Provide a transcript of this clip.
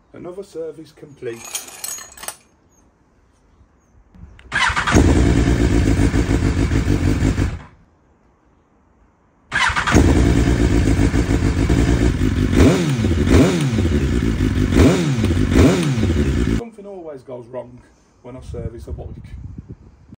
Another service complete. Something always goes wrong when I service a bike.